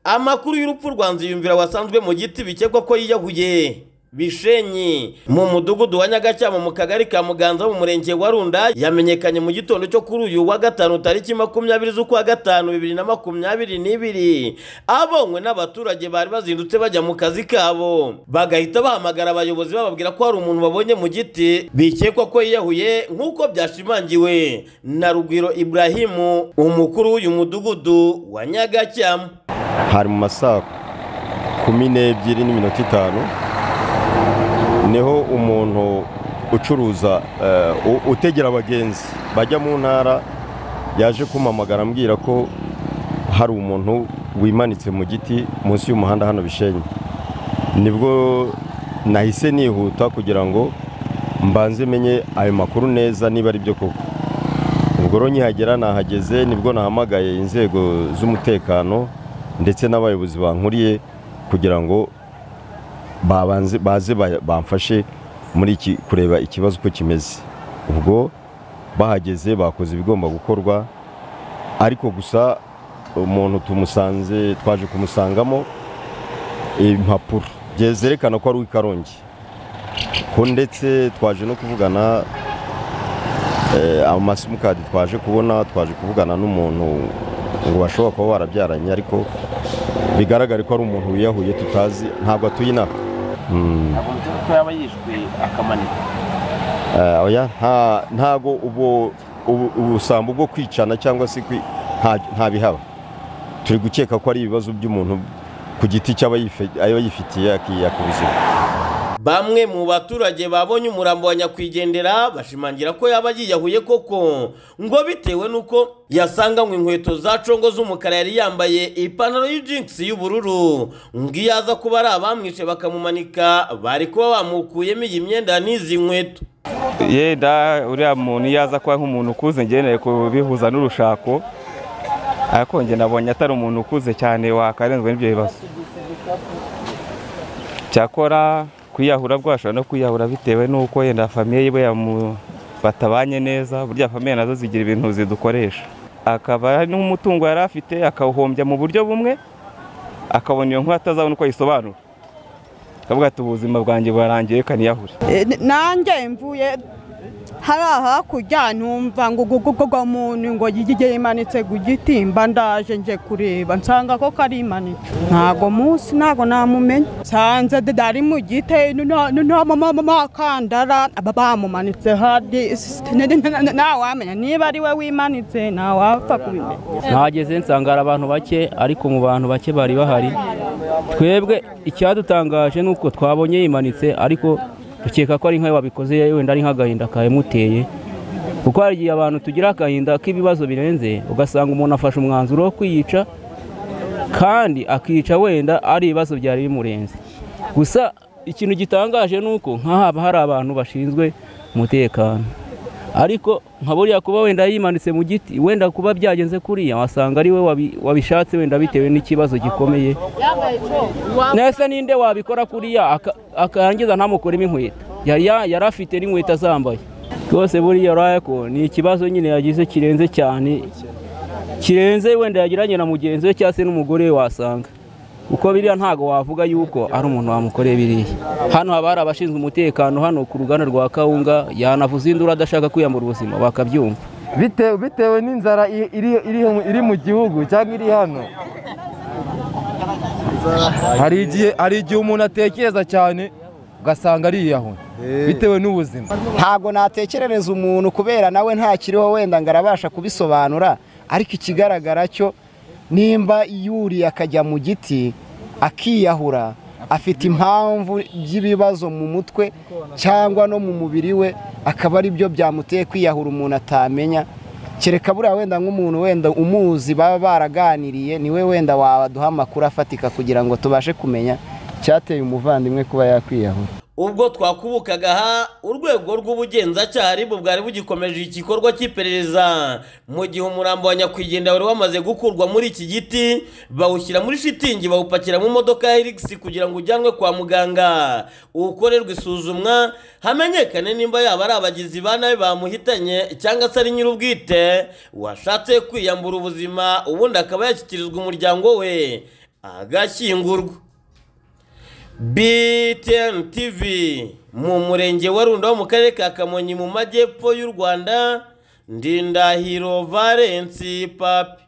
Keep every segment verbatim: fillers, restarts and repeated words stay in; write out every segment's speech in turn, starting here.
Amakuru y'urupfu rwa Nziyumvira wasanzwe mu giti bikekwa ko yiyahuye Bishenyi mu mudugudu wa Nyagacyamo mu kagari ka Muganza mu murenge wa Runda yamenyekanye mu gitondo cyo kuri uyu wa gatanu tariki makumyabiri z'ukwa gatanu bibiri na makumyabiri n'ibiri abonywe n'abaturage bari bazindutse bajya mu kazi kabo bagahita bahamagara abayobozi bababwira ko hari umuntu babonye mu giti bikekwa ko yiyahuye nk'uko byashimangiwe na Rugwiro Ibrahimu umukuru w'uyu mudugudu wa Nyagacyamo. Hari mu masaa kumi n'ebyiri n'iminota itanu niho umuntu ucuruza utegera abagenzi bajya mu ntara yaje kumamagara ambwira ko hari umuntu wimanitse mu giti munsi y'umuhanda hano Bishenyi. Nibwo nahise nihuta kugira ngo mbanze menye ayo makuru neza niba ari byo koko. Ubwo ro nkihagera nahageze nibwo nahamagaye inzego z'umutekano ndetse n'abayobozi bankuriye kugira ngo babanze baze bamfashe muri iki kureba ikibazo uko kimeze. Ubwo bahageze bakoze ibigomba gukorwa ariko gusa umuntu tumusanze twaje kumusangamo impapuro byerekana ko ari uw'Ikarongi ko ndetse twaje no kuvugana amasimukadi twaje kubona twaje kuvugana n'umuntu ngo bashobora kuba barabyaranye ariko bigaragara ko ari umuntu wiyahuye tutazi ntabwo atuye inaha. Ntabwo nzi ko yaba yishwe akamanika. Oya ntago ubu ubusambo bwo kwicana cyangwa se nta bihaba. Turi gukeka ko ari ibibazo by'umuntu ku giti cy'aba yifitiye akiyakubuzima. Bamwe mu baturage babonye umurambo wa nyakwigendera bashimangira ko yaba yiyahuye koko ngo bitewe nuko yasanganywe inkweto za congo z'umukara yari yambaye ipantaro y'ijinx y'ubururu ngiyaza kuba ari abamwishe bakamumanika bari kuba bamukuyemo iyi myenda n'izi nkweto. Yenda uriya muntu yaza kuba nk'umuntu ukuze ngeneye kubihuza n'urushako ariko nge nabonye atari umuntu ukuze cyane wakarenzwe n'ibyo bibazo. Cyakora kwiyahura bwashobora no kwiyahura bitewe nuko yenda famiye yiwe batabanye neza burya famiye nazo zigira ibintu zidukoresha akaba n'umutungo yari afite akawuhombya mu buryo bumwe akabona iyo nkuru atazabona uko yisobanura akavuga ati ubuzima bwanjye burarangiye kaniyahure. Nanjye mvuye hari hakurya numva ngo gugugugo muntu ngo yimanitse ku giti mba ndaje nje kureba nsanga ko karimanitse ntago munsi nago namumenye sanze dari mu gite no mama kandara bamumanitse hadi na wamenya niba ari we wimanitse na wapfa kubimenya. Nageze nsanga abantu bake ariko mu bantu bake bari bahari twebwe icyadutangaje nuko twabonye yimanitse ariko dukeka ko ari nkayo wabikoze wenda ari nk'agahinda kayemuteye kuko hari igihe abantu tugira agahinda k'ibibazo birenze ugasanga umuntu afashe umwanzuro wo kwiyica kandi akica wenda ari ibibazo byari bimurenze. Gusa ikintu gitangaje nuko nk'ahaba hari abantu bashinzwe umutekano ariko nka buriya kuba wenda yimanitse mu giti wenda kuba byagenze kuriya wasanga ari we wabishatse wenda bitewe n'ikibazo gikomeye nese ninde wabikora kuriya akarangiza ntamukoremo inkweto yari afite n'inkweto zambaye rwose buriya urayako ni ikibazo nyine yagize kirenze cyane kirenze wenda yagiranye na mugenzi we cyangwa se n'umugore wasanga uko biriya ntago wavuga yuko ari umuntu wamukoreye biriya. Hano haba hari abashinzwe umutekano hano ku ruganda rwa Kawunga yanavuze induru adashaka kwiyambura ubuzima bakabyumva bitewe bitewe n'inzara iri iri mu gihugu cyangwa iri hano. Hari igihe hari igihe umuntu atekereza cyane ugasanga ariyahuye bitewe n'ubuzima. Ntago natekerereza umuntu kubera nawe ntakiriho wenda ngarabasha kubisobanura ariko ikigaragara cyo nimba yuri akajya mu giti akiyahura afite impamvu y'ibibazo mu mutwe cyangwa no mu mubiri we akaba ari byo byamuteye kwiyahura umuntu atamenya kereka buriya wenda nk'umuntu wenda umuzi baba baraganiriye niwe wenda waduha amakuru afatika kugira ngo tubashe kumenya cyateye umuvandimwe kuba yakwiyahura. Ubwo twakubukaga ha urwego rw'ubugenzacyaha ribu bwari bugikomeje igikorwa cy'iperereza mu gihe umurambo wa nyakwigendera wari wamaze gukurwa muri iki giti bawushyira muri shitingi bawupakira mu modoka ya Hilux kugira ngo ujyanwe kwa muganga ukorerwe isuzumwa hamenyekane nimba yaba ari abagizi ba nabi bamuhitanye cyangwa se ari nyir'ubwite washatse kwiyambura ubuzima ubundi akaba yashyikirizwa umuryango we agashyingurwa. B T N T V mu murenge wa Runda wo mu karere ka Kamonyi mu majyepfo y'u Rwanda, Ndindahiro Valence Papi.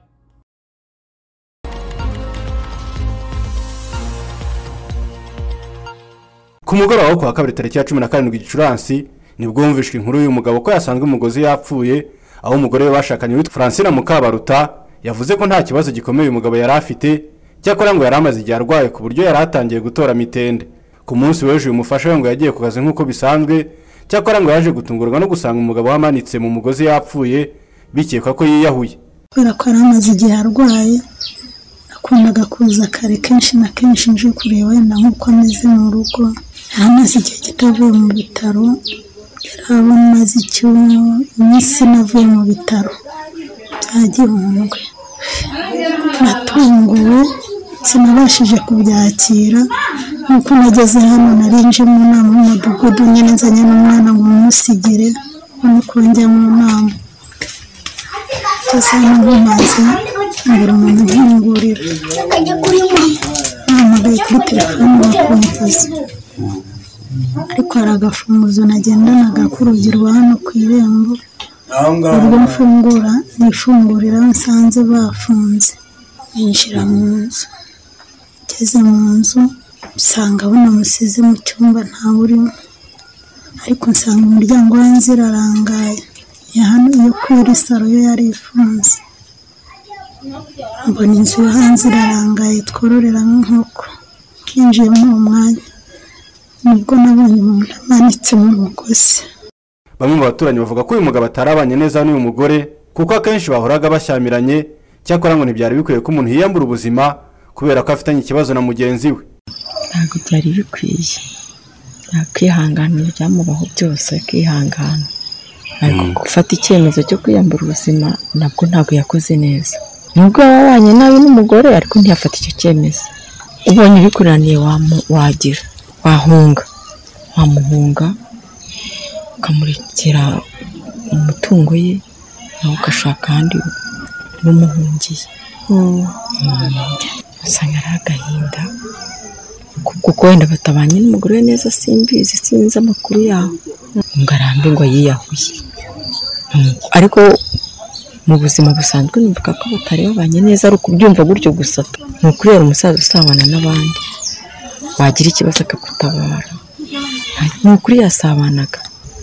Ku mugoroba wo kwa kabiri tariki ya cumi na karindwi Gicurasi nibwo humvishwe inkuru y'uyu mugabo ko yasanzwe umugozi yapfuye, aho umugore we bashakanye witwa Francine Mukabaruta yavuze ko nta kibazo gikomeye uyu mugabo yari afite, cyakora ngo yari amaze igihe arwaye ku buryo yari atangiye gutora mitende. Ku munsi w'ejo uyu mufasha we ngo yagiye ku kazi nk'uko bisanzwe, cyakora ngo yaje gutungurwa no gusanga umugabo wamanitse mu mugozi yapfuye, bikekwa ko yiyahuye. Kubera ko yari amaze igihe arwaye, nakundaga kuza kare kenshi na kenshi nje kureba wenda nk'uko ameze mu rugo. Yari amaze igihe kitavuye mu bitaro, yari amaze iminsi navuye mu bitaro bya Gihundwe. Natunguwe, sinabashije kubyakira, nuko nageze hano narinje mu nama mu mudugudu, nyine nzanye n'umwana ngo musigire no kongera mu nama. Cyose n'umaze ngura umuntu nkingurira. Nahamagaye kuri telefone bakumvuze. Ariko hari agafunguzo nagendanaga k'urugi rwa hano ku irembo, ubwo mfungura nifungurira nsanze bafunze, ninjira mu nzu. Ngeze mu nzu nsanga bunamusize mu cyumba ntawe urimo, ariko nsanga umuryango w'inzu irarangaye, ya hano iyo kuri saro yo yari ifunze. Mbona inzu yo hanze irarangaye twororeramo inkoko. Ninjiye muri uwo mwanya nibwo nabonye umuntu amanitse mu mugozi. Bamwe mu baturanyi bavuga ko uyu mugabo atarabanye neza n'uyu mugore, kuko akenshi bahoraga bashyamiranye, cyakora ngo ntibyari bikwiye ko umuntu yiyambura ubuzima kubera ko afitanye ikibazo na mugenzi we. Ntabwo byari bikwiye, yakwihanganira byamubaho byose akihangana, ariko gufata icyemezo cyo kwiyambura ubuzima nabwo ntabwo yakoze neza. Nubwo yabanye nabi n'umugore ariko ntiyafata icyo cyemezo. Ubonye bikuraniye wagira wahunga, wamuhunga ukamurekera umutungo ye, nawe ugashaka ahandi n'umuhungiye. Usanga ari agahinda kuko wenda batabanye n'umugore neza, simbizi, sinzi amakuru yaho, ngarambe ngo yiyahuye. Ariko mu buzima busanzwe numva ko batari babanye neza, ari ukubyumva gutyo gusa. Ni ukureba umusaza usabana n'abandi, wagira ikibazo akagutabara, ni ukuri yasabanaga.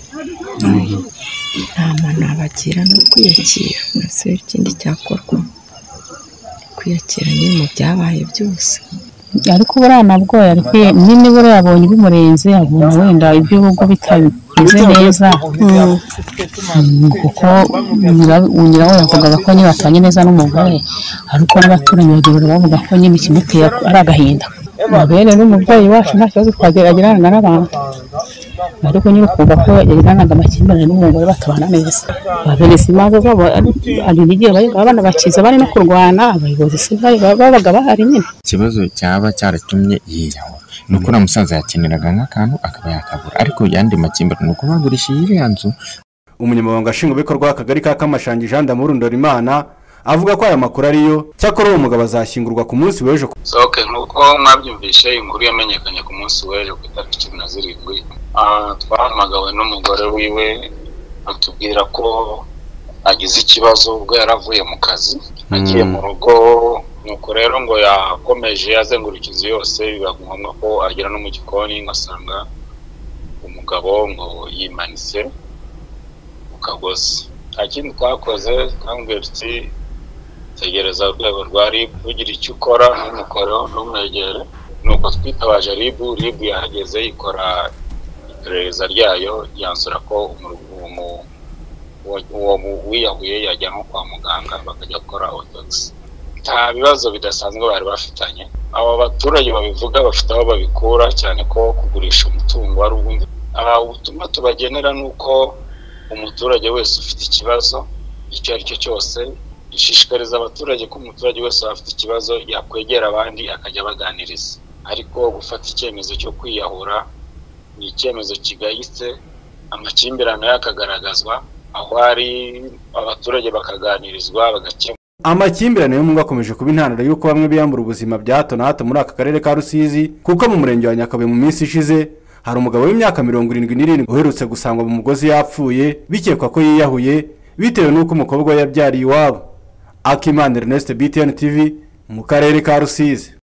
Nta muntu abagira no kwiyakira, nase ikindi cyakorwa kwiyakira nyine mu byabaye byose. Ariko buriya nabwo yari nyine buriya yabonye bimurenze, abona wenda iby'urugo bitameze neza, kuko unyira we yavugaga ko nyine batanye neza n'umugore, ariko n'abaturanyi bagira bavuga ko nyine ikimuteye ari agahinda. Bene n'umubyeyi wacu nta kibazo twageragirana n'abantu, ariko nyine ukumva ko yagiranaga amakimbirane n'umugore batabana neza. Babene simaze zabo ari n'igihe abana bakiza bari no kurwana, abayobozi babaga bahari nyine. Ikibazo cyaba cyaratumye yiyahura nuko na musaza yakeneraga nk'akantu akaba yakabura, ariko yandi makimbirane nuko bagurishije iriya nzu. Umunyamabanga nshingwabikorwa w'akagari ka Kamashangi Jean d'Amour Ndorimana avuga ko aya makuru ariyo, cyakora uwo mugabo azashyingurwa ku munsi w'ejo. Okay, nuko mwabyumvishe inkuru yamenyekanye ku munsi w'ejo ku itariki cumi na zirindwi. Twahamagawe n'umugore wiwe atubwira ko agize ikibazo ubwo yaravuye mu kazi, agiye mu rugo. Nuko rero ngo yakomeje azenguruka inzu yose, biba ngombwa ko agera no mu gikoni ngasanga umugabo ngo yimanitse mu kagozi. Nta kindi twakoze, twambwira tuti tegereza urwego rwa R I B ugira icyo ukora n'umukoro n'umwegere. Nuko twitabaje R I B, R I B yahageze ikora iperereza ryayo, yansura ko uwo wiyahuye yajyanwa kwa muganga bakajya gukora autopsy. Nta bibazo bidasanzwe bari bafitanye. Aba baturage babivuga bafite aho babikura, cyane ko kugurisha umutungo ari ubundi. Ubutumwa tubagenera nuko umuturage wese ufite ikibazo icyo ari cyo cyose, ishishikariza abaturage ko umuturage wese afite ikibazo yakwegera abandi akajya baganiriza. Ariko gufata icyemezo cyo kwiyahura ni icyemezo kigayitse, amakimbirane yakagaragazwa aho ari abaturage bakaganirizwa bagakemura. amakimbirane yo mu ngo akomeje kuba intandaro y'uko bamwe biyambura ubuzima bya hato na hato muri aka karere ka Rusizi, kuko mu murenge wa Nyakabuye mu minsi ishize hari umugabo w'imyaka mirongo irindwi n'irindwi uherutse gusangwa mu mugozi yapfuye bikekwa ko yiyahuye bitewe n'uko umukobwa we yabyariye iwabo. Akimana Ernest, B T N T V, mu karere ka Rusizi.